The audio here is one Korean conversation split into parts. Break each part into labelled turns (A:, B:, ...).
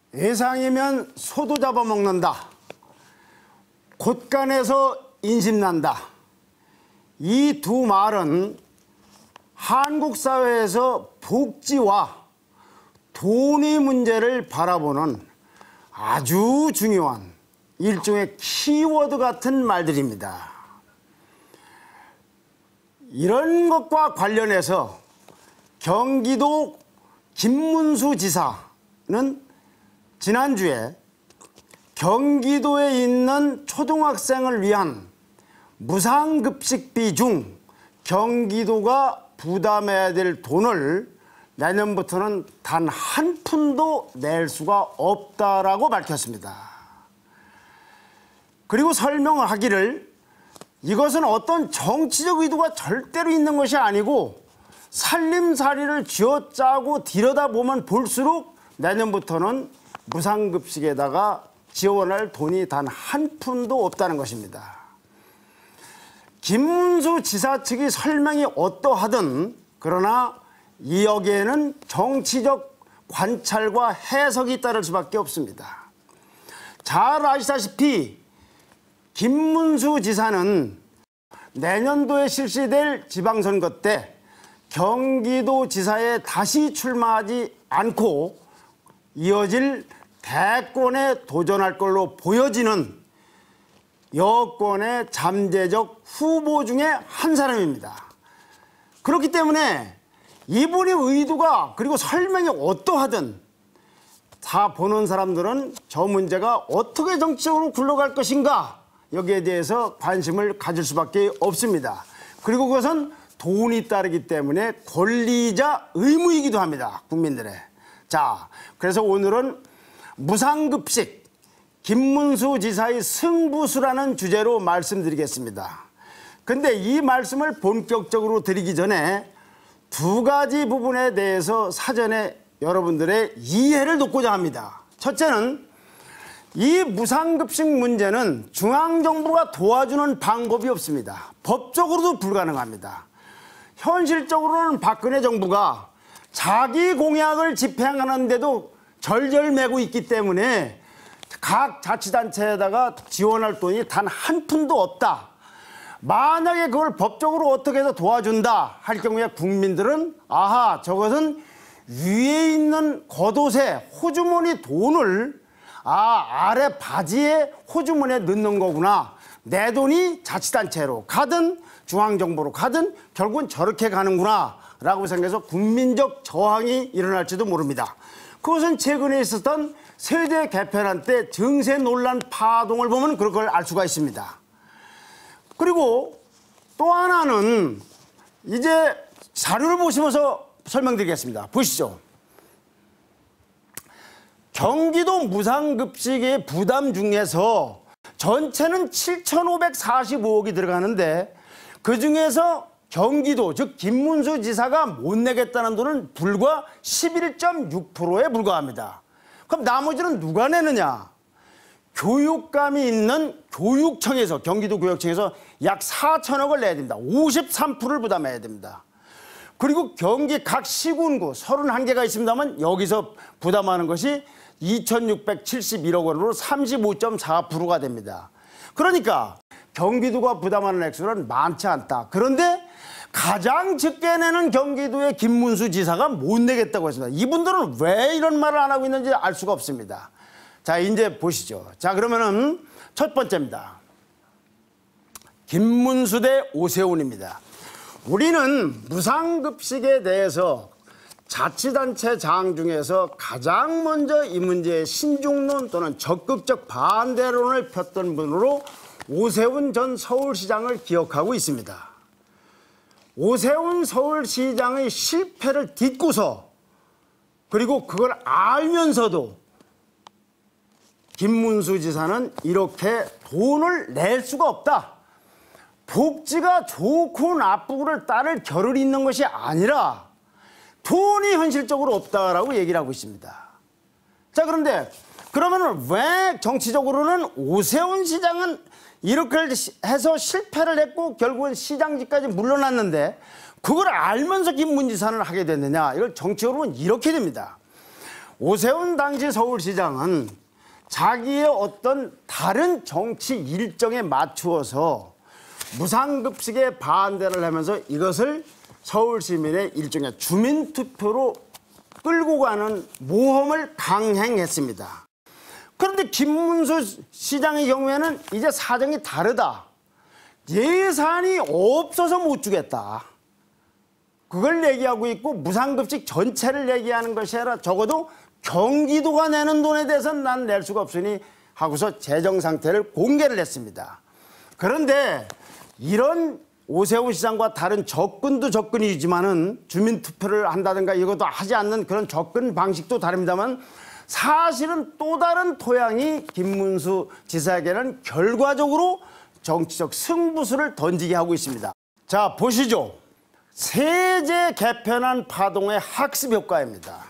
A: 예상이면 소도 잡아먹는다. 곳간에서 인심난다. 이 두 말은 한국 사회에서 복지와 돈의 문제를 바라보는 아주 중요한 일종의 키워드 같은 말들입니다. 이런 것과 관련해서 경기도 김문수 지사는 지난주에 경기도에 있는 초등학생을 위한 무상급식비 중 경기도가 부담해야 될 돈을 내년부터는 단 한 푼도 낼 수가 없다라고 밝혔습니다. 그리고 설명을 하기를 이것은 어떤 정치적 의도가 절대로 있는 것이 아니고 살림살이를 쥐어짜고 들여다보면 볼수록 내년부터는 무상급식에다가 지원할 돈이 단 한 푼도 없다는 것입니다. 김문수 지사 측이 설명이 어떠하든 그러나 여기에는 정치적 관찰과 해석이 따를 수밖에 없습니다. 잘 아시다시피 김문수 지사는 내년도에 실시될 지방선거 때 경기도지사에 다시 출마하지 않고 이어질 대권에 도전할 걸로 보여지는 여권의 잠재적 후보 중에 한 사람입니다. 그렇기 때문에 이분의 의도가 그리고 설명이 어떠하든 다 보는 사람들은 저 문제가 어떻게 정치적으로 굴러갈 것인가 여기에 대해서 관심을 가질 수밖에 없습니다. 그리고 그것은 돈이 따르기 때문에 권리이자 의무이기도 합니다. 국민들의. 자, 그래서 오늘은 무상급식 김문수 지사의 승부수라는 주제로 말씀드리겠습니다. 근데 이 말씀을 본격적으로 드리기 전에 두 가지 부분에 대해서 사전에 여러분들의 이해를 돕고자 합니다. 첫째는 이 무상급식 문제는 중앙정부가 도와주는 방법이 없습니다. 법적으로도 불가능합니다. 현실적으로는 박근혜 정부가 자기 공약을 집행하는데도 절절매고 있기 때문에 각 자치단체에다가 지원할 돈이 단 한 푼도 없다. 만약에 그걸 법적으로 어떻게 해서 도와준다 할 경우에 국민들은 아하, 저것은 위에 있는 겉옷에 호주머니 돈을 아래 바지에 호주머니에 넣는 거구나. 내 돈이 자치단체로 가든 중앙정부로 가든 결국은 저렇게 가는구나 라고 생각해서 국민적 저항이 일어날지도 모릅니다. 그것은 최근에 있었던 세대 개편안 때 증세 논란 파동을 보면 그걸 알 수가 있습니다. 그리고 또 하나는 이제 자료를 보시면서 설명드리겠습니다. 보시죠. 경기도 무상급식의 부담 중에서 전체는 7,545억이 들어가는데 그중에서 경기도, 즉 김문수 지사가 못 내겠다는 돈은 불과 11.6%에 불과합니다. 그럼 나머지는 누가 내느냐? 교육감이 있는 교육청에서, 경기도 교육청에서 약 4천억을 내야 됩니다. 53%를 부담해야 됩니다. 그리고 경기 각 시군구 31개가 있습니다만 여기서 부담하는 것이 2,671억 원으로 35.4%가 됩니다. 그러니까 경기도가 부담하는 액수는 많지 않다. 그런데 가장 적게 내는 경기도의 김문수 지사가 못 내겠다고 했습니다. 이분들은 왜 이런 말을 안 하고 있는지 알 수가 없습니다. 자, 이제 보시죠. 자, 그러면은 첫 번째입니다. 김문수 대 오세훈입니다. 우리는 무상급식에 대해서 자치단체장 중에서 가장 먼저 이 문제의 신중론 또는 적극적 반대론을 폈던 분으로 오세훈 전 서울시장을 기억하고 있습니다. 오세훈 서울시장의 실패를 딛고서 그리고 그걸 알면서도 김문수 지사는 이렇게 돈을 낼 수가 없다. 복지가 좋고 나쁘고를 따를 겨를이 있는 것이 아니라 돈이 현실적으로 없다라고 얘기를 하고 있습니다. 자, 그런데 그러면 왜 정치적으로는 오세훈 시장은 이렇게 해서 실패를 했고 결국은 시장직까지 물러났는데 그걸 알면서 김문수 지사는 하게 됐느냐? 이걸 정치적으로는 이렇게 됩니다. 오세훈 당시 서울시장은 자기의 어떤 다른 정치 일정에 맞추어서 무상급식에 반대를 하면서 이것을 서울 시민의 일종의 주민투표로 끌고 가는 모험을 강행했습니다. 그런데 김문수 시장의 경우에는 이제 사정이 다르다. 예산이 없어서 못 주겠다. 그걸 얘기하고 있고 무상급식 전체를 얘기하는 것이 아니라 적어도 경기도가 내는 돈에 대해서는 난 낼 수가 없으니 하고서 재정 상태를 공개를 했습니다. 그런데 이런 오세훈 시장과 다른 접근도 접근이지만은 주민투표를 한다든가 이것도 하지 않는 그런 접근 방식도 다릅니다만 사실은 또 다른 토양이 김문수 지사에게는 결과적으로 정치적 승부수를 던지게 하고 있습니다. 자, 보시죠. 세제 개편안 파동의 학습 효과입니다.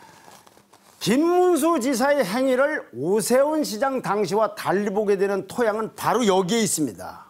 A: 김문수 지사의 행위를 오세훈 시장 당시와 달리 보게 되는 토양은 바로 여기에 있습니다.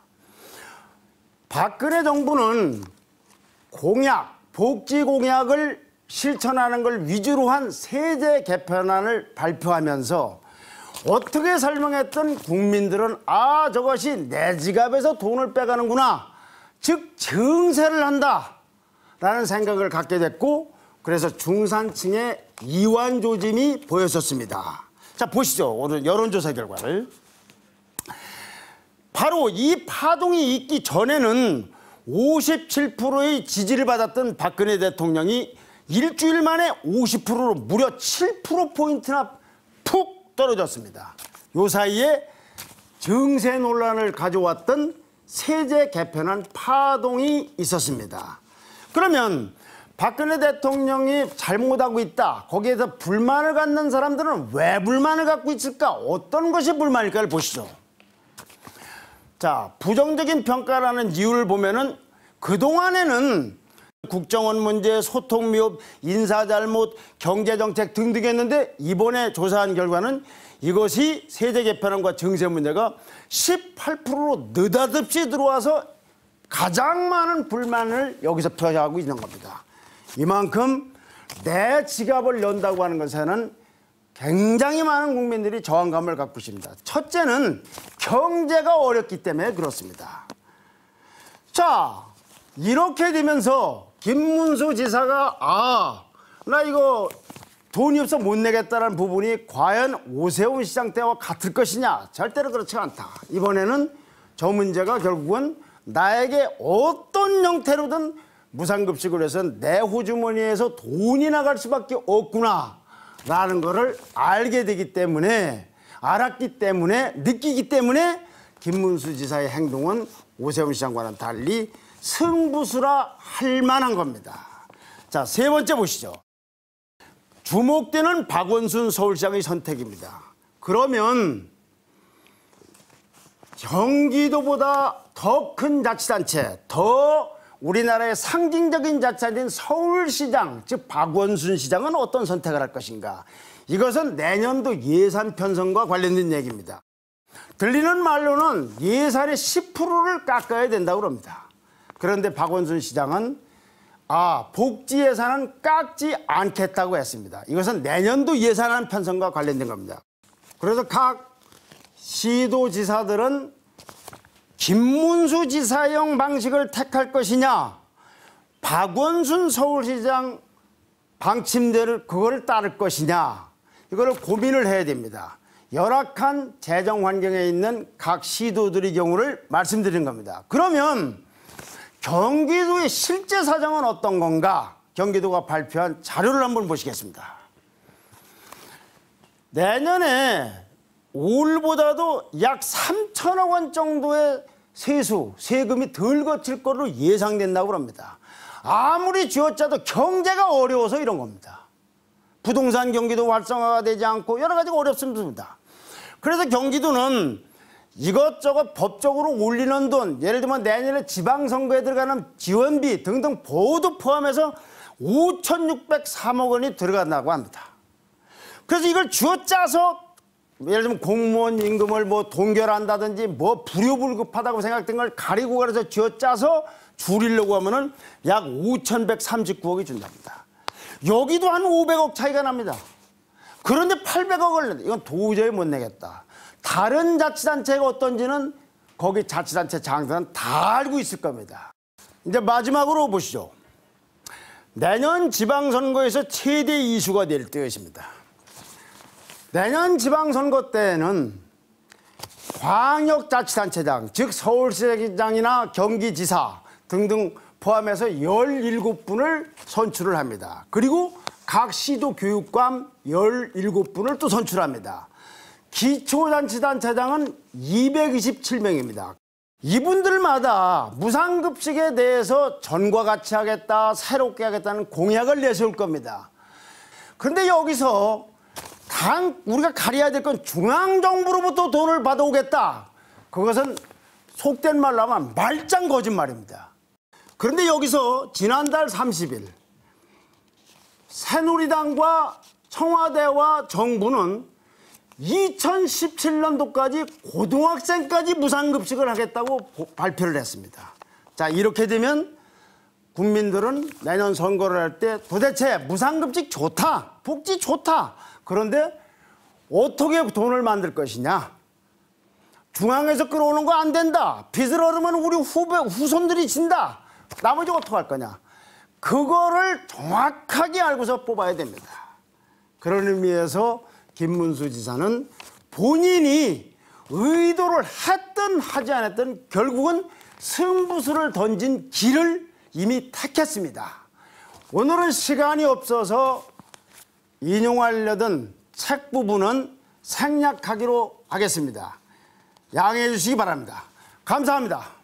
A: 박근혜 정부는 공약, 복지 공약을 실천하는 걸 위주로 한 세제 개편안을 발표하면서 어떻게 설명했던 국민들은 아, 저것이 내 지갑에서 돈을 빼가는구나. 즉 증세를 한다라는 생각을 갖게 됐고 그래서 중산층의 이완 조짐이 보였었습니다. 자, 보시죠. 오늘 여론조사 결과를. 바로 이 파동이 있기 전에는 57%의 지지를 받았던 박근혜 대통령이 일주일 만에 50%로 무려 7%포인트나 푹 떨어졌습니다. 요 사이에 증세 논란을 가져왔던 세제 개편안 파동이 있었습니다. 그러면 박근혜 대통령이 잘못하고 있다. 거기에서 불만을 갖는 사람들은 왜 불만을 갖고 있을까? 어떤 것이 불만일까를 보시죠. 자, 부정적인 평가라는 이유를 보면은 그동안에는 국정원 문제, 소통 미흡, 인사 잘못, 경제정책 등등했는데 이번에 조사한 결과는 이것이 세제 개편안과 증세 문제가 18%로 느닷없이 들어와서 가장 많은 불만을 여기서 표하고 있는 겁니다. 이만큼 내 지갑을 연다고 하는 것에는 굉장히 많은 국민들이 저항감을 갖고 있습니다. 첫째는 경제가 어렵기 때문에 그렇습니다. 자, 이렇게 되면서 김문수 지사가 나 이거 돈이 없어 못 내겠다는 부분이 과연 오세훈 시장 때와 같을 것이냐? 절대로 그렇지 않다. 이번에는 저 문제가 결국은 나에게 어떤 형태로든 무상급식을 해서 내 호주머니에서 돈이 나갈 수밖에 없구나라는 거를 알게 되기 때문에 알았기 때문에 느끼기 때문에 김문수 지사의 행동은 오세훈 시장과는 달리 승부수라 할 만한 겁니다. 자, 세 번째 보시죠. 주목되는 박원순 서울시장의 선택입니다. 그러면 경기도보다 더 큰 자치단체, 더 우리나라의 상징적인 자치단체인 서울시장, 즉 박원순 시장은 어떤 선택을 할 것인가? 이것은 내년도 예산 편성과 관련된 얘기입니다. 들리는 말로는 예산의 10%를 깎아야 된다고 합니다. 그런데 박원순 시장은 복지 예산은 깎지 않겠다고 했습니다. 이것은 내년도 예산안 편성과 관련된 겁니다. 그래서 각 시도지사들은 김문수 지사형 방식을 택할 것이냐, 박원순 서울시장 방침대로 그거를 따를 것이냐, 이거를 고민을 해야 됩니다. 열악한 재정 환경에 있는 각 시도들의 경우를 말씀드린 겁니다. 그러면 경기도의 실제 사정은 어떤 건가? 경기도가 발표한 자료를 한번 보시겠습니다. 내년에 올보다도 약 3천억 원 정도의 세금이 덜 거칠 것으로 예상된다고 합니다. 아무리 쥐어짜도 경제가 어려워서 이런 겁니다. 부동산 경기도 활성화가 되지 않고 여러 가지가 어렵습니다. 그래서 경기도는 이것저것 법적으로 올리는 돈, 예를 들면 내년에 지방선거에 들어가는 지원비 등등 모두 포함해서 5,603억 원이 들어간다고 합니다. 그래서 이걸 쥐어짜서 예를 들면 공무원 임금을 동결한다든지 불효불급하다고 생각된 걸 가리고 가려서 쥐어짜서 줄이려고 하면은 약 5,139억이 준답니다. 여기도 한 500억 차이가 납니다. 그런데 800억을 내. 이건 도저히 못 내겠다. 다른 자치단체가 어떤지는 거기 자치단체 장들은 다 알고 있을 겁니다. 이제 마지막으로 보시죠. 내년 지방선거에서 최대 이슈가 될 것입니다. 내년 지방선거 때에는 광역자치단체장, 즉 서울시장이나 경기지사 등등 포함해서 17분을 선출을 합니다. 그리고 각 시도 교육감 17분을 또 선출합니다. 기초자치단체장은 227명입니다. 이분들마다 무상급식에 대해서 전과 같이 하겠다, 새롭게 하겠다는 공약을 내세울 겁니다. 그런데 여기서 우리가 가려야 될 건 중앙정부로부터 돈을 받아오겠다. 그것은 속된 말로 하면 말짱 거짓말입니다. 그런데 여기서 지난달 30일 새누리당과 청와대와 정부는 2017년도까지 고등학생까지 무상급식을 하겠다고 발표를 했습니다. 자, 이렇게 되면 국민들은 내년 선거를 할 때 도대체 무상급식 좋다, 복지 좋다. 그런데 어떻게 돈을 만들 것이냐? 중앙에서 끌어오는 거 안 된다. 빚을 얻으면 우리 후손들이 진다. 나머지 어떻게 할 거냐? 그거를 정확하게 알고서 뽑아야 됩니다. 그런 의미에서 김문수 지사는 본인이 의도를 했든 하지 않았든 결국은 승부수를 던진 길을 이미 택했습니다. 오늘은 시간이 없어서 인용하려던 책 부분은 생략하기로 하겠습니다. 양해해 주시기 바랍니다. 감사합니다.